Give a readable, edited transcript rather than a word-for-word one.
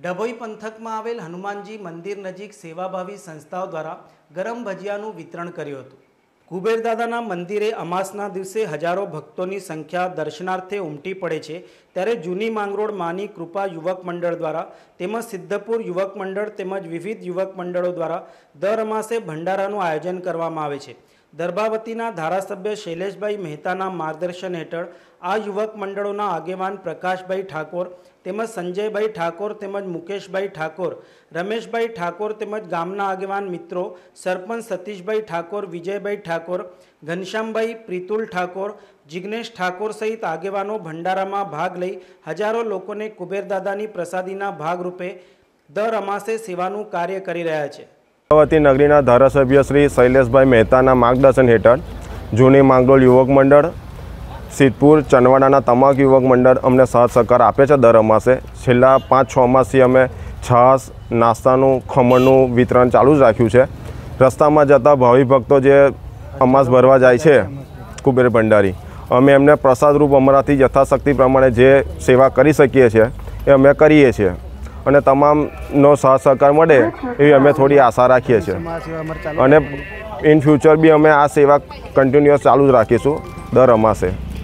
ડભોઈ પંથકમાં આવેલ હનુમાનજી મંદિર નજીક સેવાભાવી સંસ્થાઓ દ્વારા ગરમ ભજીયાનું વિતરણ કર્યું હતું। કુબેરદાદાના મંદિરે અમાસના દિવસે હજારો ભક્તોની સંખ્યા દર્શનાર્થે ઉમટી પડે છે, ત્યારે જૂની માંગરોળ માની કૃપા યુવક મંડળ દ્વારા તેમજ સિદ્ધપુર યુવક મંડળ તેમજ વિવિધ યુવક મંડળો દ્વારા દર અમાસે ભંડારાનું આયોજન કરવામાં આવે છે। દર્ભાવતીના ધારાસભ્ય શૈલેષભાઈ મહેતાના માર્ગદર્શન હેઠળ આ યુવક મંડળોના આગેવાન પ્રકાશભાઈ ઠાકોર તેમજ સંજયભાઈ ઠાકોર તેમજ મુકેશભાઈ ઠાકોર, રમેશભાઈ ઠાકોર તેમજ ગામના આગેવાન મિત્રો સરપંચ સતીશભાઈ ઠાકોર, વિજયભાઈ ઠાકોર, ઘનશ્યામભાઈ, પ્રીતુલ ઠાકોર, જિગ્નેશ ઠાકોર સહિત આગેવાનો ભંડારામાં ભાગ લઈ હજારો લોકોને કુબેરદાદાની પ્રસાદીના ભાગરૂપે દર અમાસે સેવાનું કાર્ય કરી રહ્યા છે। દર્ભાવતી નગરીના ધારાસભ્ય શ્રી શૈલેષભાઈ મહેતાના માર્ગદર્શન હેઠળ જૂની માંગરોળ યુવક મંડળ, સિદ્ધપુર, ચનવાડાના તમામ યુવક મંડળ અમને સાથ સહકાર આપે છે। દર અમાસે છેલ્લા 5-6 માસથી અમે છાશ, નાસ્તાનું, ખમણનું વિતરણ ચાલુ જ રાખ્યું છે। રસ્તામાં જતા ભાવિ ભક્તો જે અમાસ ભરવા જાય છે કુબેર ભંડારી, અમે એમને પ્રસાદરૂપ અમારાથી યથાશક્તિ પ્રમાણે જે સેવા કરી શકીએ છીએ એ અમે કરીએ છીએ અને તમામનો સાથ સહકાર મળે એવી અમે થોડી આશા રાખીએ છીએ અને ઇન ફ્યુચર બી અમે આ સેવા કન્ટિન્યુઅસ ચાલુ જ રાખીશું દર અમાસે।